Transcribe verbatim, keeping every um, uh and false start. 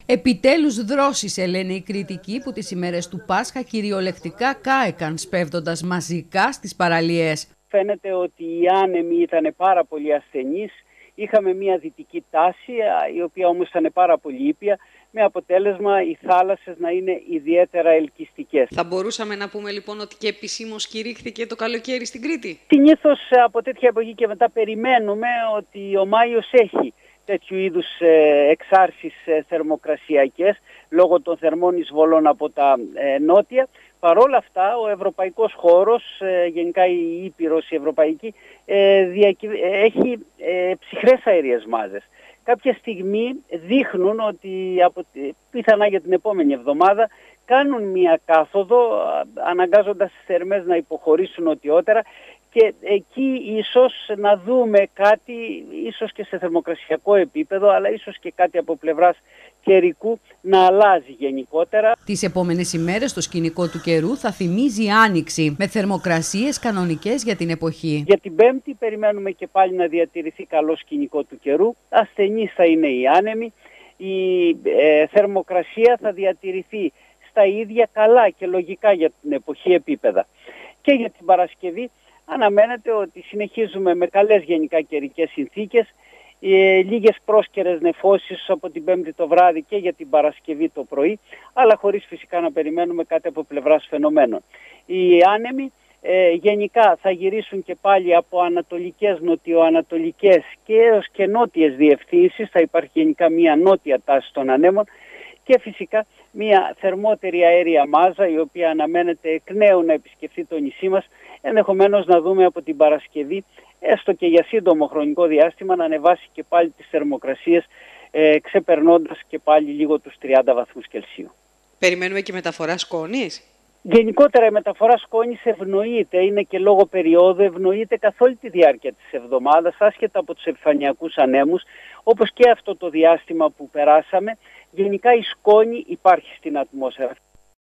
Επιτέλους δρόσησε, λένε οι κριτικοί, που τις ημέρες του Πάσχα κυριολεκτικά κάεκαν σπέβδοντας μαζικά στις παραλίες. Φαίνεται ότι οι άνεμοι ήταν πάρα πολύ ασθενείς. Είχαμε μια δυτική τάση, η οποία όμως ήταν πάρα πολύ ήπια, με αποτέλεσμα οι θάλασσες να είναι ιδιαίτερα ελκυστικές. Θα μπορούσαμε να πούμε λοιπόν ότι και επισήμως κηρύχθηκε το καλοκαίρι στην Κρήτη. Συνήθως από τέτοια εποχή και μετά περιμένουμε ότι ο Μάιος έχει τέτοιου είδους εξάρσεις θερμοκρασιακές λόγω των θερμών εισβολών από τα νότια. Παρ' όλα αυτά, ο ευρωπαϊκός χώρος, γενικά η Ήπειρος, η ευρωπαϊκή, έχει ψυχρές αέριες μάζες. Κάποια στιγμή δείχνουν ότι από, πιθανά για την επόμενη εβδομάδα κάνουν μια κάθοδο, αναγκάζοντας τις θερμές να υποχωρήσουν νοτιότερα, και εκεί ίσως να δούμε κάτι, ίσως και σε θερμοκρασιακό επίπεδο, αλλά ίσως και κάτι από πλευράς καιρικού να αλλάζει γενικότερα. Τις επόμενες ημέρες το σκηνικό του καιρού θα θυμίζει άνοιξη, με θερμοκρασίες κανονικές για την εποχή. Για την Πέμπτη περιμένουμε και πάλι να διατηρηθεί καλό σκηνικό του καιρού. Ασθενείς θα είναι οι άνεμοι. Η ε, θερμοκρασία θα διατηρηθεί στα ίδια καλά και λογικά για την εποχή επίπεδα. Και για την Παρασκευή αναμένεται ότι συνεχίζουμε με καλές γενικά καιρικές συνθήκες, ε, λίγες πρόσκαιρες νεφώσεις από την Πέμπτη το βράδυ και για την Παρασκευή το πρωί, αλλά χωρίς φυσικά να περιμένουμε κάτι από πλευράς φαινομένων. Οι άνεμοι ε, γενικά θα γυρίσουν και πάλι από ανατολικές, νοτιοανατολικές και έως και νότιες διευθύνσεις. Θα υπάρχει γενικά μια νότια τάση των ανέμων και φυσικά μια θερμότερη αέρια μάζα, η οποία αναμένεται εκ νέου να επισκεφθεί το νησί μας, ενδεχομένως να δούμε από την Παρασκευή, έστω και για σύντομο χρονικό διάστημα, να ανεβάσει και πάλι τις θερμοκρασίες, ε, ξεπερνώντας και πάλι λίγο τους τριάντα βαθμούς Κελσίου. Περιμένουμε και μεταφορά σκόνης. Γενικότερα η μεταφορά σκόνης ευνοείται, είναι και λόγω περίοδου, ευνοείται καθ' όλη τη διάρκεια της εβδομάδας, άσχετα από τους επιφανειακούς ανέμους, όπως και αυτό το διάστημα που περάσαμε. Γενικά η σκόνη υπάρχει στην ατμόσφαιρα.